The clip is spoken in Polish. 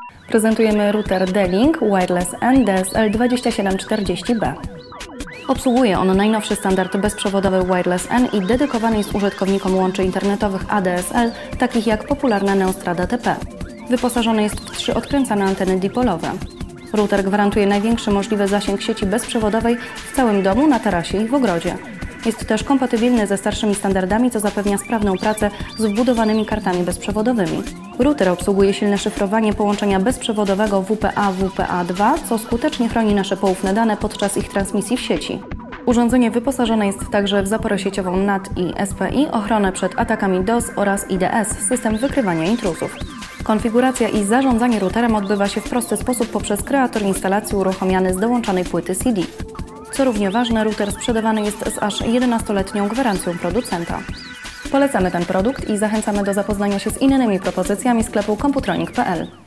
Prezentujemy router D-Link Wireless N DSL2740B. Obsługuje on najnowszy standard bezprzewodowy Wireless N i dedykowany jest użytkownikom łączy internetowych ADSL, takich jak popularna Neostrada TP. Wyposażony jest w 3 odkręcane anteny dipolowe. Router gwarantuje największy możliwy zasięg sieci bezprzewodowej w całym domu, na tarasie i w ogrodzie. Jest też kompatybilny ze starszymi standardami, co zapewnia sprawną pracę z wbudowanymi kartami bezprzewodowymi. Router obsługuje silne szyfrowanie połączenia bezprzewodowego WPA-WPA2, co skutecznie chroni nasze poufne dane podczas ich transmisji w sieci. Urządzenie wyposażone jest także w zaporę sieciową NAT i SPI, ochronę przed atakami DOS oraz IDS, system wykrywania intruzów. Konfiguracja i zarządzanie routerem odbywa się w prosty sposób poprzez kreator instalacji uruchamiany z dołączonej płyty CD. Co równie ważne, router sprzedawany jest z aż 11-letnią gwarancją producenta. Polecamy ten produkt i zachęcamy do zapoznania się z innymi propozycjami sklepu komputronik.pl.